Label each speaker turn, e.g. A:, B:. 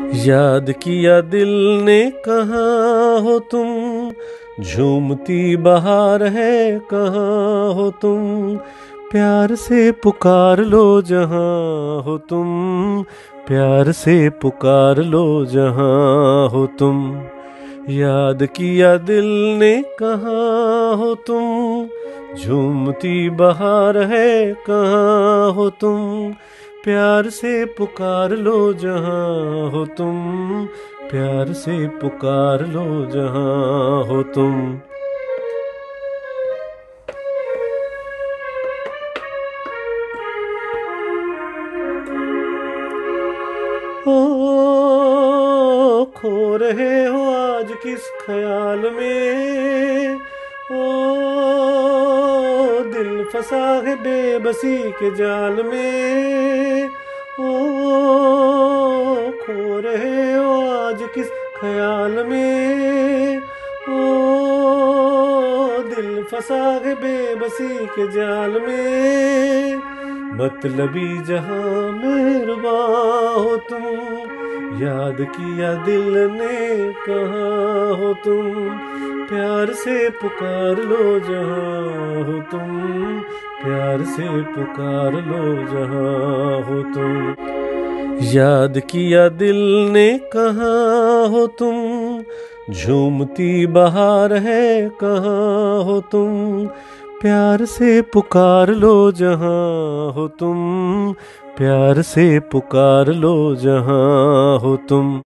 A: याद किया दिल ने कहाँ हो तुम, झूमती बहार है कहाँ हो तुम, प्यार से पुकार लो जहाँ हो तुम, प्यार से पुकार लो जहाँ हो तुम। याद किया दिल ने कहाँ हो तुम, झूमती बहार है कहाँ हो तुम, प्यार से पुकार लो जहाँ हो तुम, प्यार से पुकार लो जहाँ हो तुम। ओ खो रहे हो आज किस ख्याल में, ओ दिल फंसा है बेबसी के जाल में, ओ खो रहे हो आज किस ख्याल में, ओ दिल फंसा है बेबसी के जाल में, मतलबी जहां मेहरबां हो तुम, याद किया दिल ने कहाँ हो तुम, प्यार से पुकार लो जहाँ हो तुम, प्यार से पुकार लो जहाँ हो तुम। याद किया दिल ने कहाँ हो तुम, झूमती बहार है कहाँ हो तुम, प्यार से पुकार लो जहाँ हो तुम, प्यार से पुकार लो जहाँ हो तुम।